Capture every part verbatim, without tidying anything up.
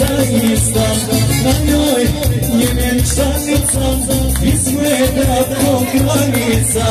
zaista, na njoj je vjenčanica, izgleda ko kraljica.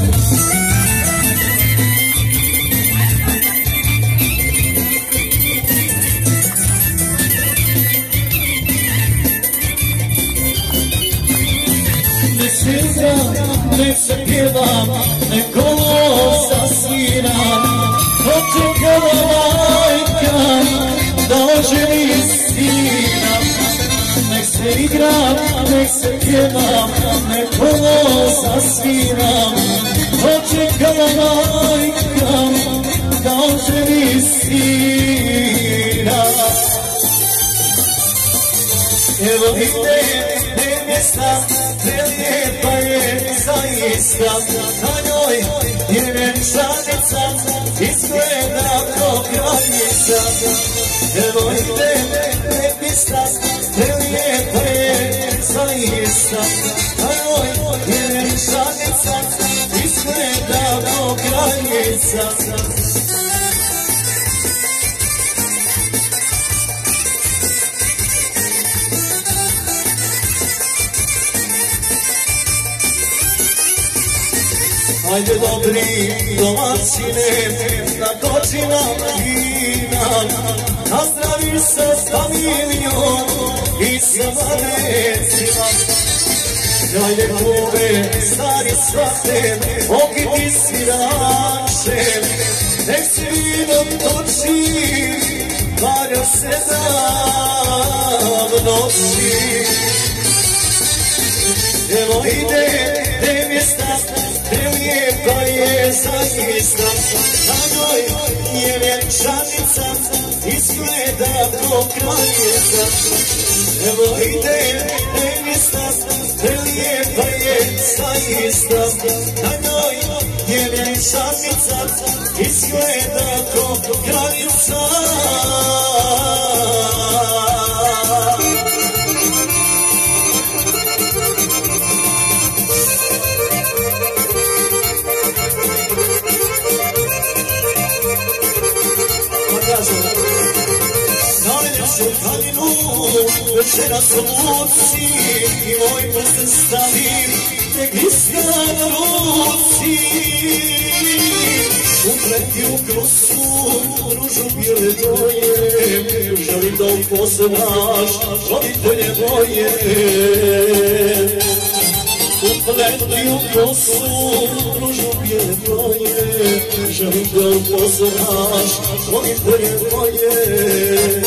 Nek se igram, nek se pjevam, nek kolo zasviram, očekala majka da oženi sina. Nek se igram, nek se pjevam, nek kolo zasviram, očekala majka da oženi sina. Evo ide nevjesta, prelijepa je zaista, na njoj je vjenčanica, izgleda ko kraljica. Evo ide nevjesta, prelijepa je zaista, na njoj je vjenčanica, izgleda ko kraljica. Ajde dobri domaćine, nakoči nam vina, nazdravi se s familijom i sa mladecima. Ajde kube, stari svate, okiti svirače, nek se vinom toči, barja se dan noći. Evo ide nevjesta, prelijepa je zaista, na njoj je vjenčanica, izgleda ko kraljica. Evo ide nevjesta, prelijepa je zaista, na njoj je vjenčanica, izgleda ko kraljica. Šutaninu, večera sam luci i moj prsten stavim, nek iskra na ruci. Upleti u krosu, ružu bijele boje, želim da upoznaš roditelje moje. Upleti u krosu, ružu bijele boje, želim da upoznaš roditelje moje.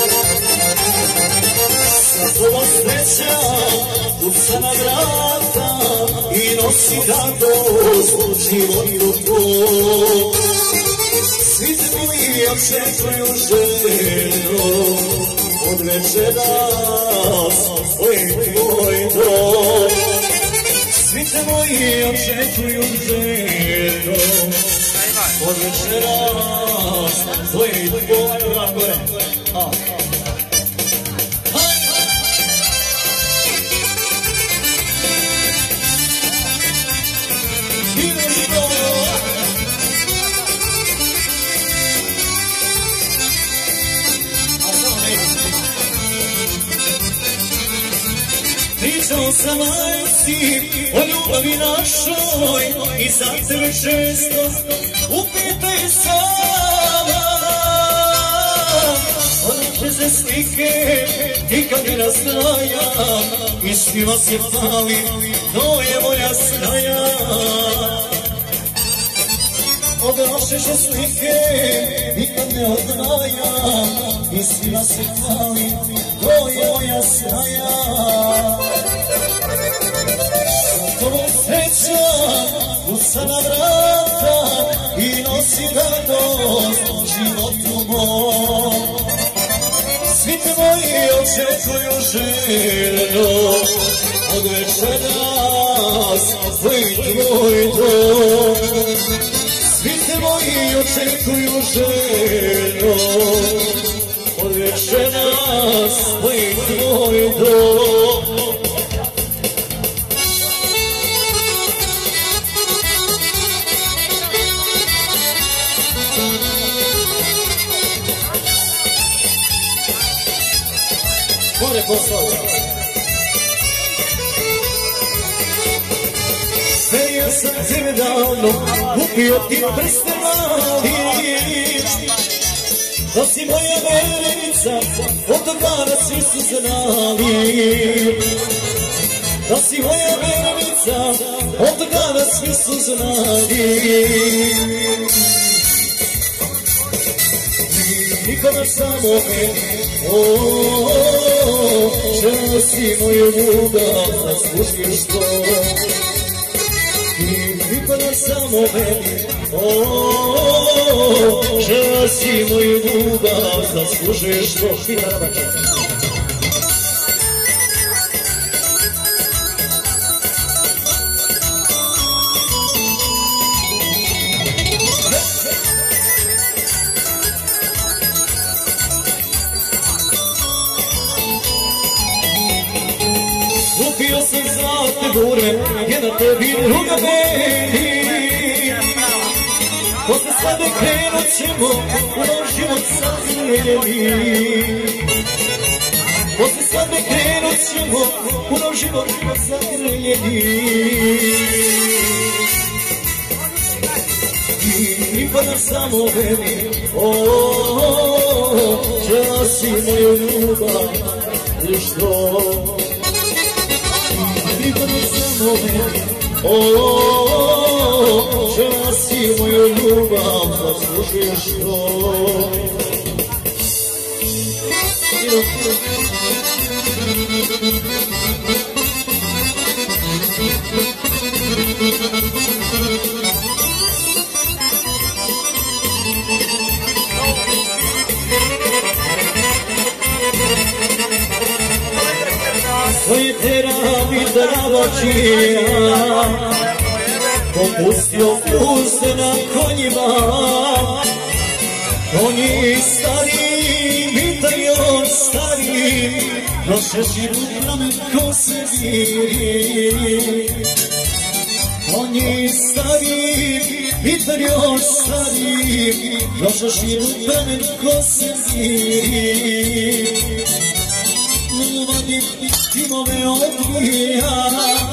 Ovo sreća kuca na vrata i nosi radost životu tvoj. Svi tvoji očekuju željno od večeras tvoj tvoj dom. Svi tvoji očekuju željno od večeras tvoj tvoj dom. Pričao sam majci o ljubavi našoj i za tebe često upitaj sama. Odakle se slike nikad ne razdajam i svima se fali, to je moja snaja. Od naše slike nikad ne odvajam i svima se fali, to je moja snaja. Zato sreća kuca na vrata i nosi radost životu mom. Svi tvoji očekuju željno od večeras tvoj tvoj dom. Svi tvoji očekuju željno od večeras tvoj tvoj dom. more poslao. Sverio sam tebe davno, upio ti prste mali, da si moja verenica, od toga svi su znali. Da si moja verenica, od toga svi su znali. Nikada samo meni, ooo, žena si moju ljubav, zaslužiš to. I nikada samo meni, ooo, žena si moju ljubav, zaslužiš to. Upio sam zlatne bure, jedna tebi, druga meni. Posle svadbe krenut ćemo u nov život zagrljeni. Posle svadbe krenut ćemo u nov život zagrljeni. I pripada samo meni, ooo, žena si moju ljubav, i što? Pripada samo meni, ooo, žena si moju ljubav, zaslužiš to. Tvoje teravi dravačija, popustio puste na konjima. Konji stari, bitaju stari, nošeći rukame ko se viri. Konji stari, bitaju stari, nošeći rukame ko se viri. Uvadim timove odvija,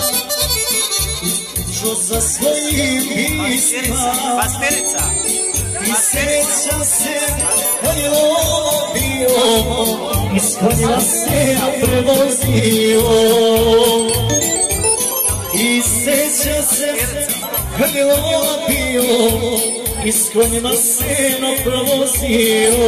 što za svojim pisma. I sreća se konjilo bio, iz konjila se prevozio. I sreća se konjilo bio, iz konjila se prevozio.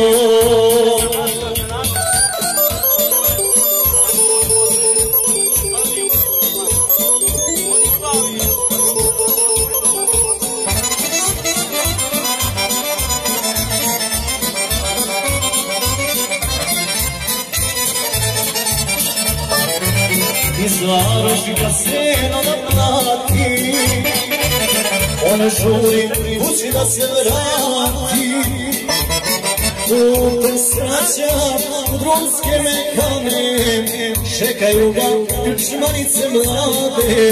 Iz Varaždina seno naplati, ona žuri kući da se vrati. Putem sraća u drumske mekane, čekaju ga krčmarice mlade.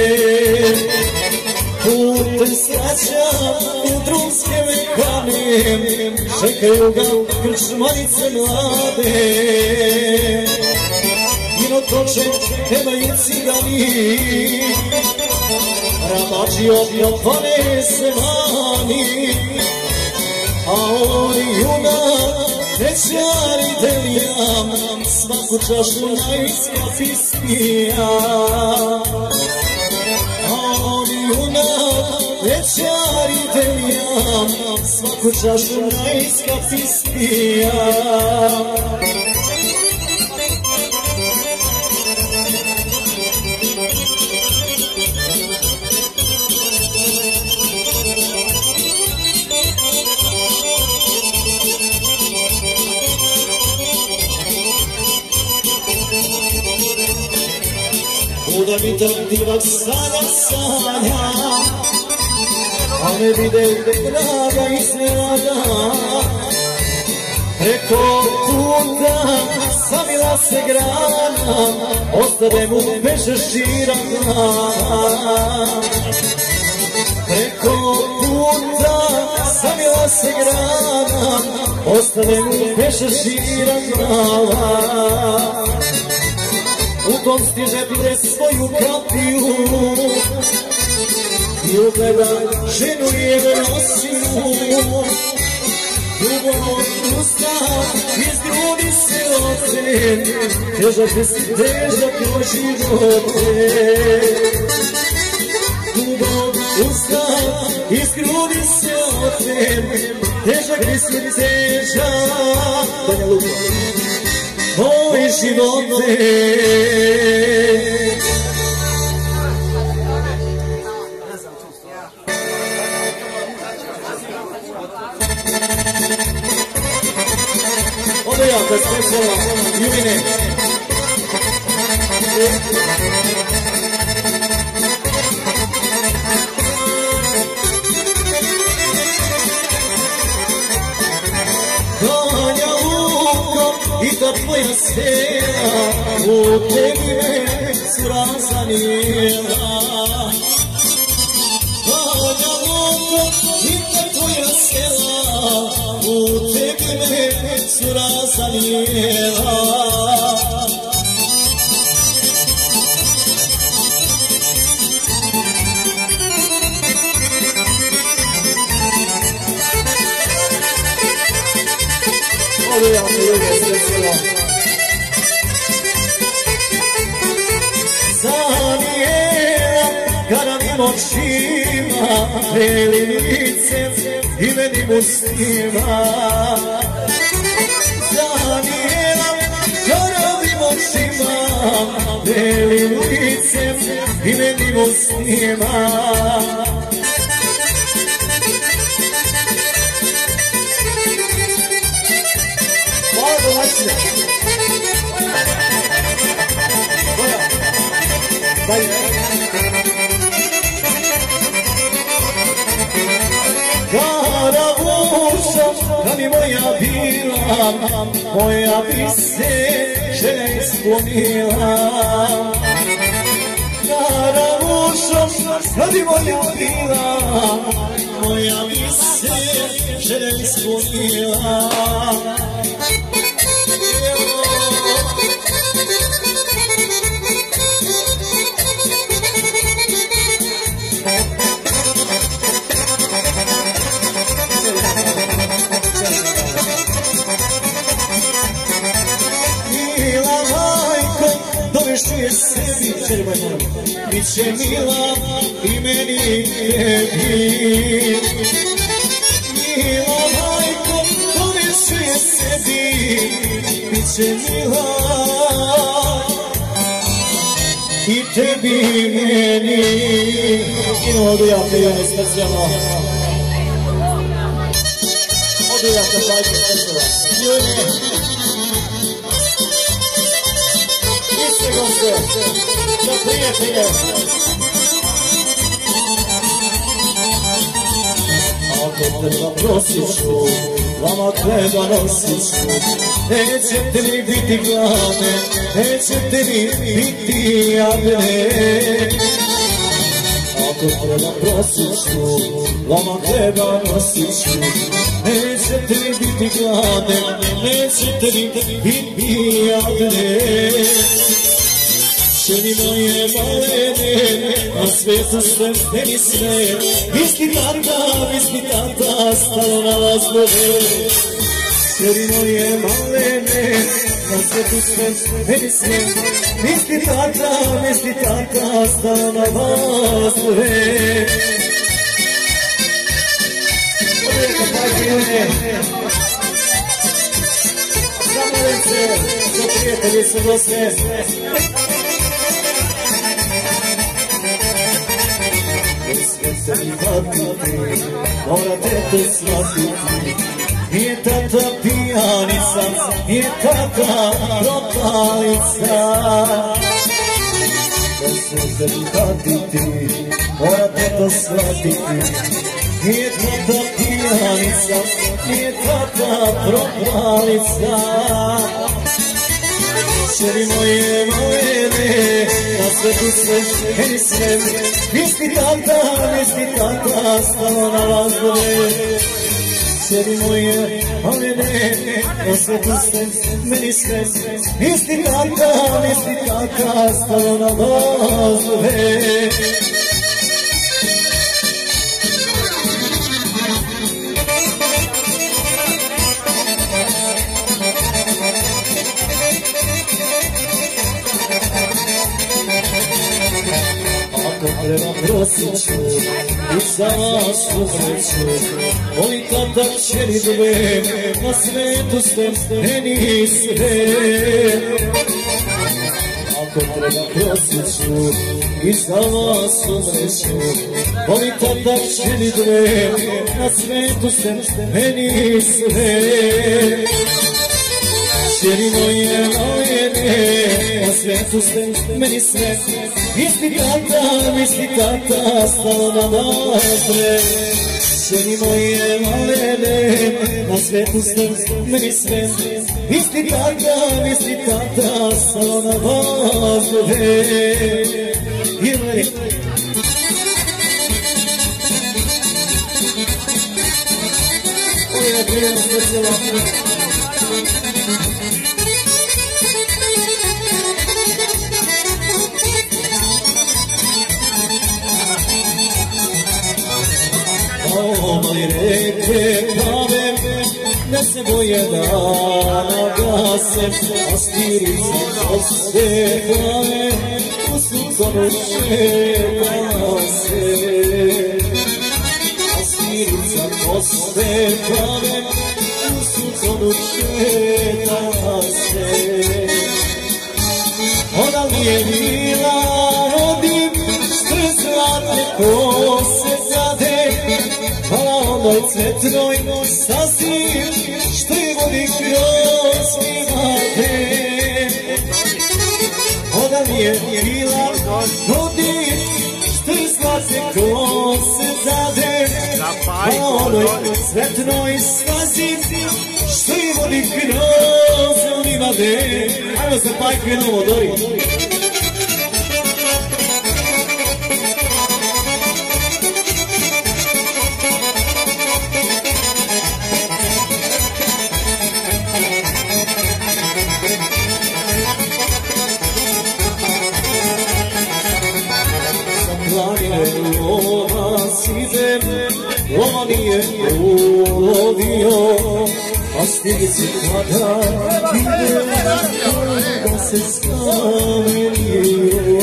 Putem sraća u drumske mekane, čekaju ga krčmarice mlade. Toče nemaju cigani, ramači obljopane se mani. A on junak nećari deljam, svaku čašu najskafi spija. A on junak nećari deljam, svaku čašu najskafi spija. Kuda mi drdivak sada sanja, a ne vide draga iznenada. Preko puta samila se grana, ostade mu bez širana. Preko puta samila se grana, ostade mu bez širana. u tom stiže pije svoju kapiju i ugleda ženu jednu sinu. Dugo usta iz grudi se otre, težak je si težak o živote. Dugo usta iz grudi se otre, težak je si težak o živote. Ode ja, kad ste pola, Juvine. Ganja lukom i ta tvoja sela, u tebi me su razanijela. Ganja lukom i ta tvoja sela, u tebi me su razanijela. Ode ja se ljude srećila. Zanijela garavim očima, belim licem i menim ustima. Zanijela garavim očima, belim licem i menim ustima. Karavušom, da mi moja bila, moja bi se želja ispunila. Karavušom, da mi moja bila, moja bi se želja ispunila. Dovešuje sebi, bit će mila i meni i tebi. Mila majko, dovešuje sebi, bit će mila i tebi i meni. Idemo odujavte i one specijalno. Odujavte, šajte specijalno. Za prijatelje. Ako treba prosit ću, vama treba nosit ću. Nećete mi biti gladne, nećete mi biti jadne. Ako treba prosit ću, vama treba nosit ću. Nećete mi biti gladne, nećete mi biti jadne. Ženi moje malene, na svijetu sve meni sve. Isti tata, isti tata, stalo na vas bove. Ženi moje malene, na svijetu sve meni sve. Isti tata, isti tata, stalo na vas bove. Uvijek pati one. Zamolim se, za prijatelji su goste. Morate to shvatiti. Nije tata pijanica, nije tata propalica. Da se zahvatiti, morate to shvatiti. Nije tata pijanica, nije tata propalica. Ženi moje malene, na svetu sve, meni sve. Isti tata, isti tata, stalo na vas bove. Seri moje malene, o svetu ste meni sve. Isti kakav, isti kakav, stalo na dozove. Prema prosit ću i za vas umreću. Moji tata kćeri dve, na svetu ste meni sve. Ako treba prosit ću i za vas umreću. Moji tata kćeri dve, na svetu ste meni sve. Kćeri moje malene, na svetu ste meni sve. Isti tata, isti tata, stalo na nazre. Kćeri moje malene, na svetu ste meni sve. Isti tata, isti tata, stalo na nazre. Ili Oja grijena srcela. Mali reke plave, ne se boje da nagase, a stirice koste plave, u sunconu šetala se. A stirica koste plave, u sunconu šetala se. Ona li je bila rodim, što zlatne kose zade, hvala onoj cvetnoj stazi, što je vodi kroz livade. Ona mi je bila rodim, što je zlatne kose zade, hvala onoj cvetnoj stazi, što je vodi kroz livade. Ajmo se pajku jednom odori. Planine lova sidem, lova nije ulovio, a stilici kada ide, da se skamenio.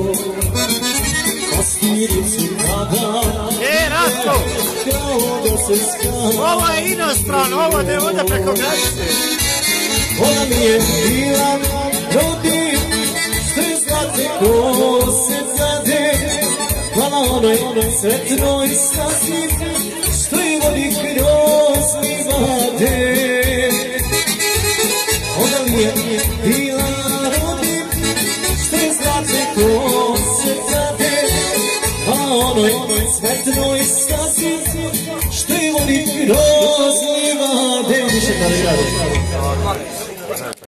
A stilici kada ide, kao da se skamenio. Ovo je inostran, ovo ne ode preko granice. Ona mi je bila rodim, što je zlatne kose zade, hvala onoj cvetnoj stazi, što je vodi kroz livade. Ona mi je bila rodim, što je zlatne kose zade, hvala onoj cvetnoj stazi, što je vodi kroz livade. Više da li radi?